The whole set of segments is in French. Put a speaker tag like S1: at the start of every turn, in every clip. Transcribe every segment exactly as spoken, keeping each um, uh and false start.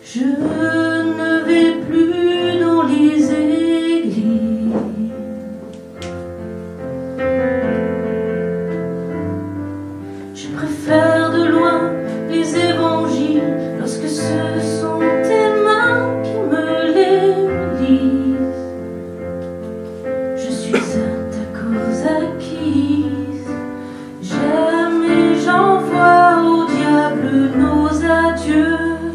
S1: Je ne vais plus dans les églises. Je préfère de loin les évangiles lorsque ce sont tes mains qui me les lisent. Je suis à ta cause acquise. J'aime et j'envoie au diable nos adieux.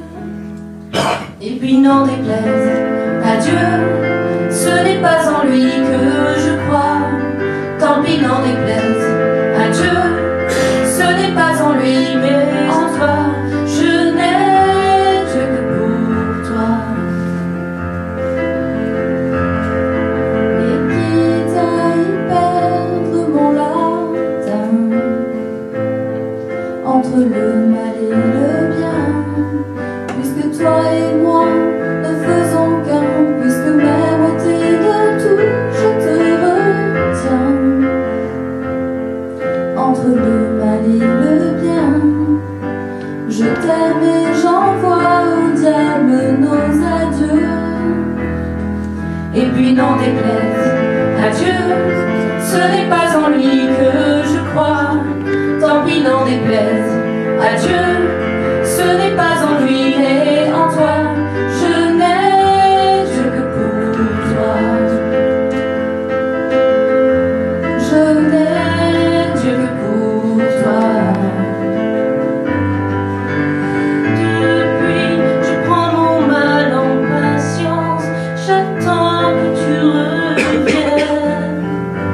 S1: Et puis n'en déplaise à Dieu, ce n'est pas en lui que je crois. Tant pis, n'en déplaise à Dieu, ce n'est pas en lui mais en toi. Je n'ai Dieu que pour toi. Et quitte à y perdre mon latin entre le mal et le bien, puisque toi et moi ne faisons qu'un, puisque même t'égal tout, je te retiens. Entre le mal et le bien, je t'aime et j'envoie au diable nos adieux. Et puis n'en déplaise à Dieu, ce n'est pas en lui que je crois. Tant pis, n'en déplaise à Dieu, ce n'est pas en lui mais en toi. Je n'ai Dieu que pour toi. Je n'ai Dieu que pour toi. Depuis, je prends mon mal en patience. J'attends que tu reviennes.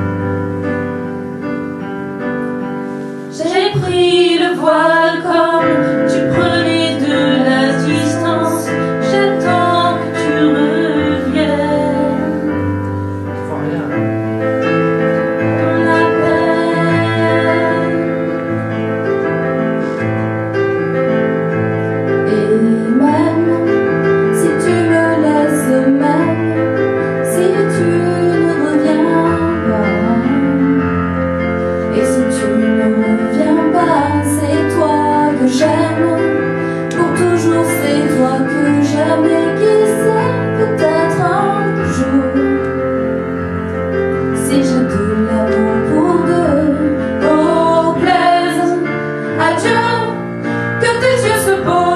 S1: J'ai pris le voile comme tu prenais de la distance. J'attends que tu reviennes. Ton appel. Et même si tu me laisses, même si tu ne reviens pas, et si tu ne reviens pas, c'est toi que j'aime, pour toujours c'est toi que j'aime, et qui sait, peut-être un jour, si j'ai de l'amour pour deux, oh plaise à Dieu que tes yeux se posent.